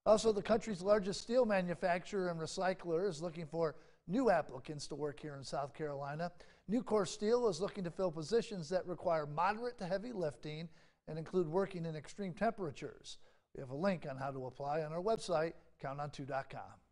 Also, the country's largest steel manufacturer and recycler is looking for new applicants to work here in South Carolina. Nucor Steel is looking to fill positions that require moderate to heavy lifting and include working in extreme temperatures. We have a link on how to apply on our website, counton2.com.